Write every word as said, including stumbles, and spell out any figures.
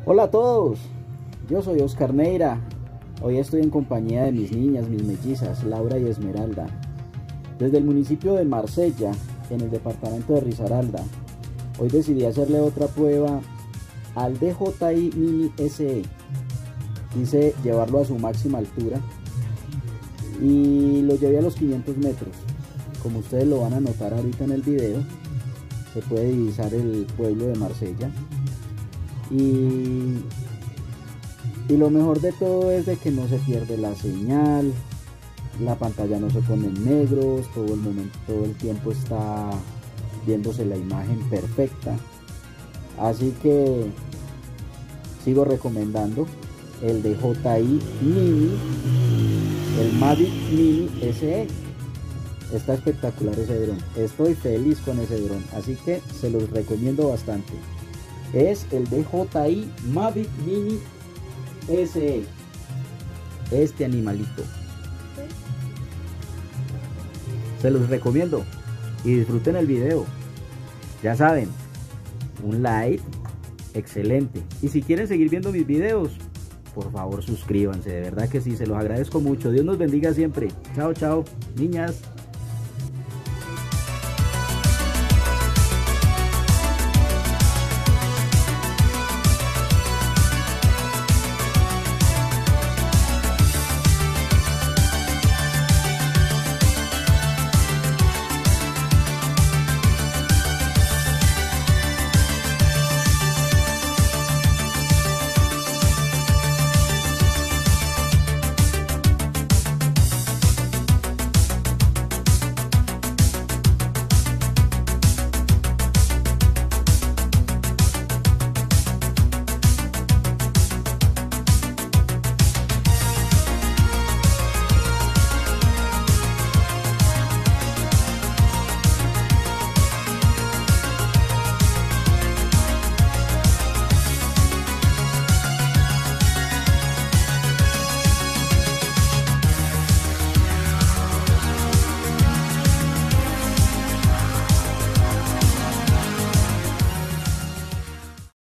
Hola a todos, yo soy Oscar Neira. Hoy estoy en compañía de mis niñas, mis mellizas, Laura y Esmeralda, desde el municipio de Marsella, en el departamento de Risaralda. Hoy decidí hacerle otra prueba al D J I Mini S E. Quise llevarlo a su máxima altura y lo llevé a los quinientos metros. Como ustedes lo van a notar ahorita en el video, se puede divisar el pueblo de Marsella. Y, y lo mejor de todo es de que no se pierde la señal, la pantalla no se pone en negros, todo el momento, todo el tiempo está viéndose la imagen perfecta. Así que sigo recomendando el D J I Mini, el Mavic Mini S E. Está espectacular ese dron, estoy feliz con ese dron, así que se los recomiendo bastante. Es el D J I Mavic Mini S E, este animalito. Se los recomiendo y disfruten el video. Ya saben, un like, excelente. Y si quieren seguir viendo mis videos, por favor suscríbanse, de verdad que sí, se los agradezco mucho. Dios nos bendiga siempre. Chao, chao, niñas.